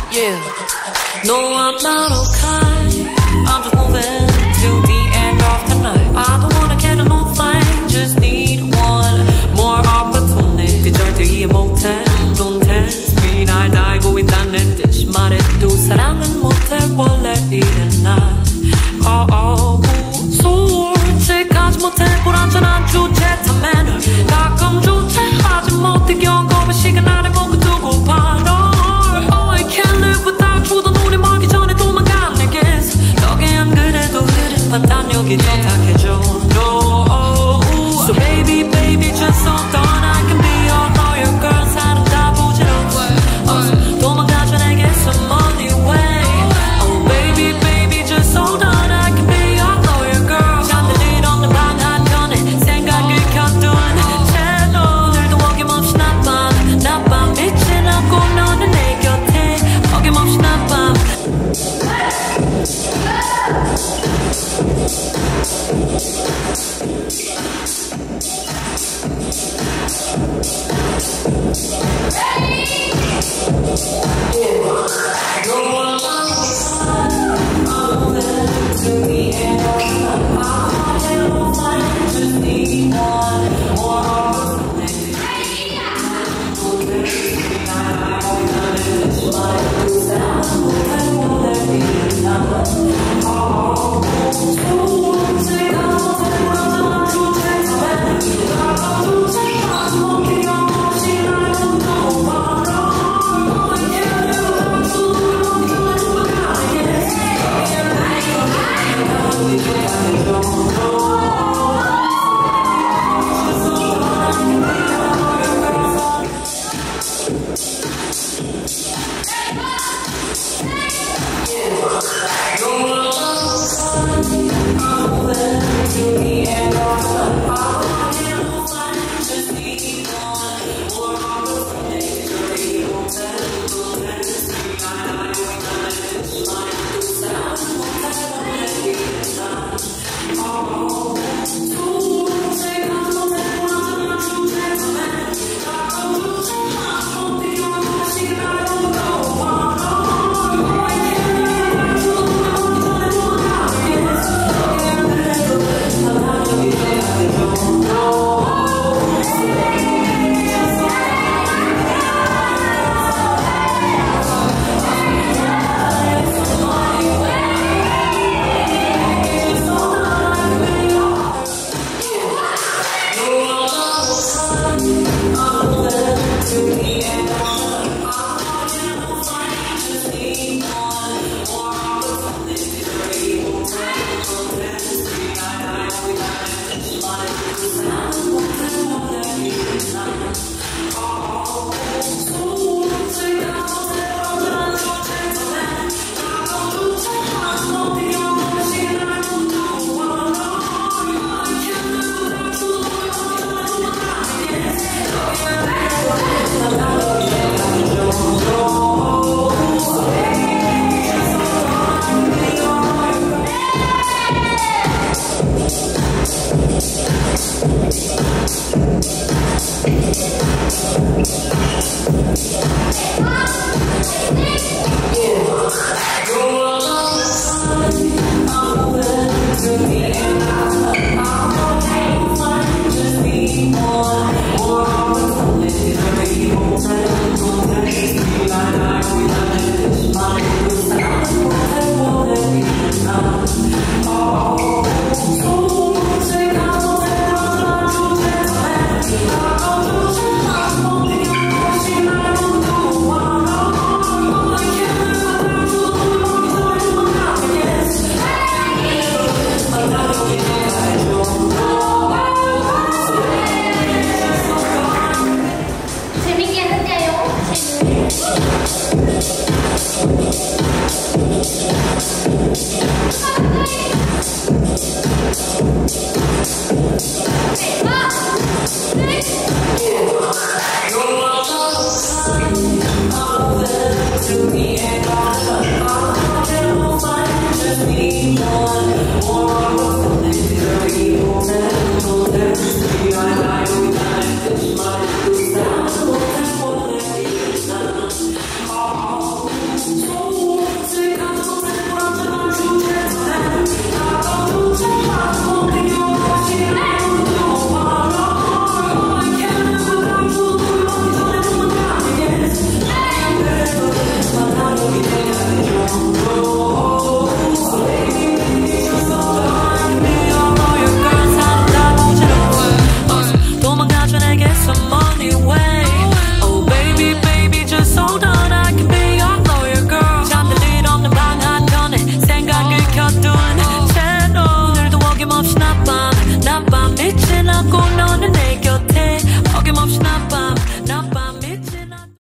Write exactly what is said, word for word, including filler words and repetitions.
Yeah. No, I'm not okay. I'm just moving to the end of the night. I don't wanna get a no flame. Just need one more opportunity. 절대 이해 못해. Don't test me. 날 알고 있다는 듯이 말해도 사랑은 못해. 원래 이래 난. Oh, oh, 솔직하지 못해. 불안전한 주제 탐에는 가끔 주체하지 못해. 경고의 시간 아래 뭔가 두고 봐. Oh, I can't live without you. 더 눈이 멀기 전에 도망간 내게서 너게 안 그래도 흐린 판단력이 정탁해져. No, so baby, baby, just hold on. I can be your lawyer, girl. 사람 다 부질없어. 어서 도망가줘 내게서 money way. Oh, baby, baby, just hold on. I can be your lawyer, girl. 잠들 없는 방 한편에 생각을 켜둔 채 오늘도 어김없이 낮밤 낮밤 미친 않고 너는 내 곁에 어김없이 낮밤. To me.